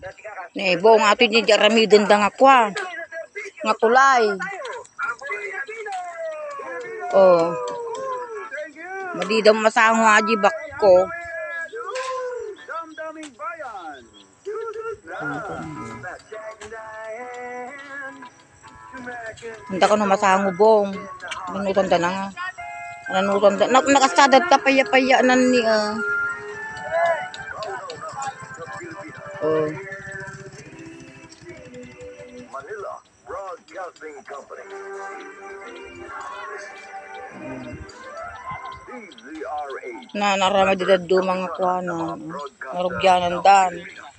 Nih, bong ato ni jarami dendang ako nga tulay. Oh. Madidam masango aji bakko. Hindi ko na masango bong. Nanutan da na nga. Nanutan da. Nakasadad ka paya-paya na ni Oh. Manila Broadcasting Company. Na narama dito dumang akuanan. Narugyanan dan.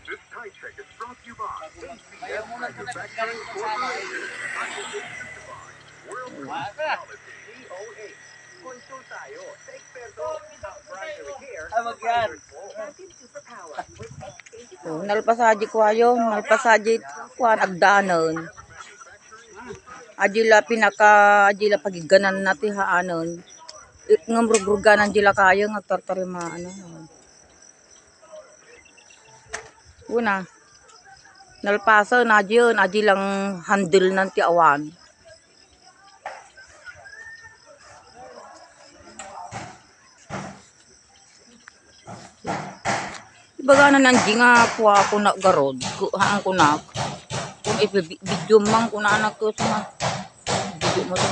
Nalpasaji ko ayo, nalpasaji kuan agdanon. Ajila ajila pagiganan nati haanon. Ngamrugruganan jila kayo nga tartarima Una. Nalpasa na diyon ajilang handle nanti awan. Ibaga na nanji nga kuha ko na garod. Haan ko na. Kung video mang ko na anak ko sa video mo to.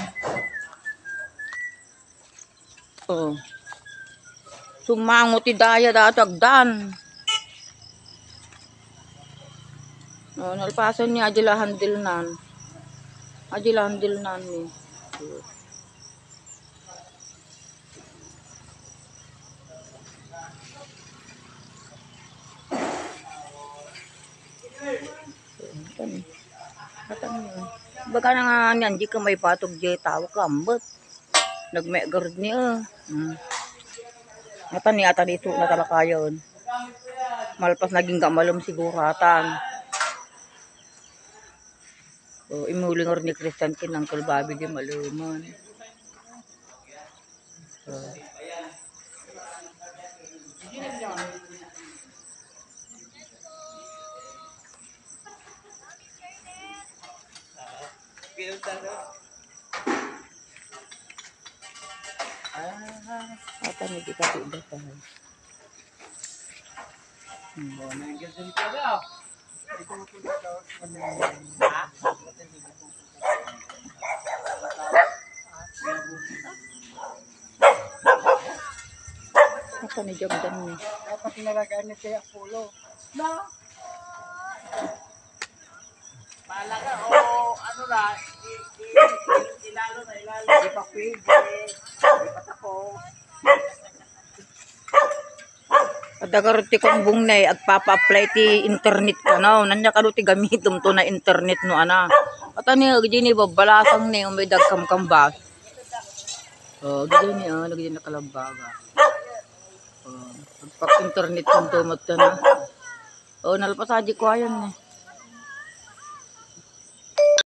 Oh. Sumango ti daya dato agdan. No, nalpasan ni ajila handle nan. Ajila handle nan ni. Baga na nga niyan, di ka may patog di tao ka, ambot. Nagme-guard niya. Atan ni atan ito na talaka yun. Malpas naging gamalom siguratan. O, imuling or ni Christian kinang kalbabi di maluman. Apa nih kita tidak tahu. Apa nih jam-jam nih? Dapat nilagay niya kaya pulo. Na. Malaga o ano na ilalo na ilalo di pa pwede di pa tako Adagarti kong bungnay at papa-apply ti internet ka no nanya ka ti gamitom to na internet no ana at ani gini babalasang ni may dagkam kambas gini lagi na kalambaga pag internet kung tumot ka na nalpasaji ko ayan